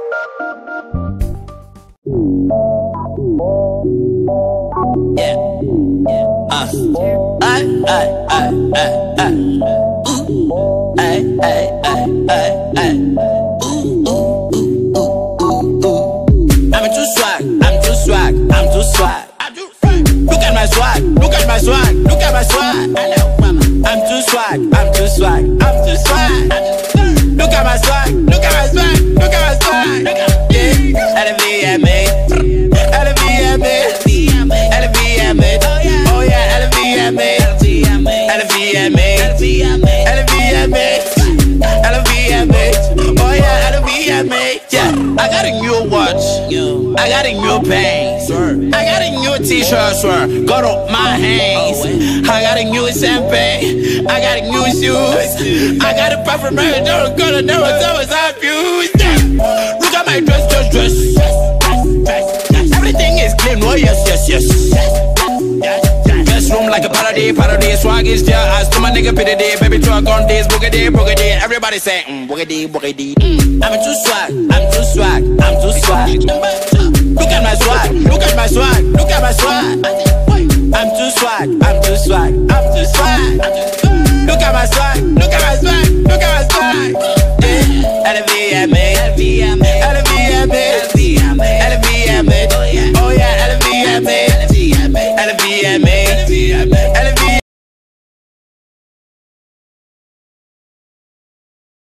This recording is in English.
Yeah, ooh, I'm too swag, I'm too swag, I'm too swag. Look at my swag, look at my swag, look at my swag. I'm too swag, I'm too swag, I'm too swag. Look at my swag, look at my swag, look at my swag. Yeah, LVMA, LVMA, LVMA. Oh yeah, LVMA, LVMA, LVMA, LVMA. Oh yeah, LVMA. Yeah, I got a new watch, I got a new pants, I got a new t-shirt, got up my hands. I got a new champagne, I got a new shoes, I got a perfect marriage, don't gonna never tell us I abused. Look at my dress. Everything is clean, oh yes. Dress room like a parody, swag is there. As to my nigga pity day, baby truck on this, boogity. Everybody say, boogity. I'm too swag, I'm too swag, I'm too swag. Look at my swag, look at my swag, look at my swag. I'm too swag, I'm too swag, I'm too swag.